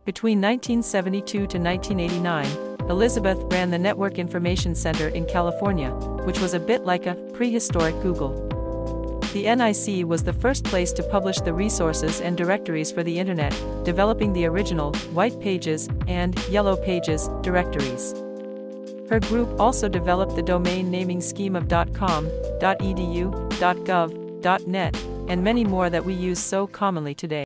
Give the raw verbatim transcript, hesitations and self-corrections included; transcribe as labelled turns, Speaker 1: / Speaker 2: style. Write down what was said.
Speaker 1: Between nineteen seventy-two to nineteen eighty-nine, Elizabeth ran the Network Information Center in California, which was a bit like a prehistoric Google. The N I C was the first place to publish the resources and directories for the Internet, developing the original White Pages and Yellow Pages directories. Her group also developed the domain naming scheme of .com, .edu, .gov, .net, and many more that we use so commonly today.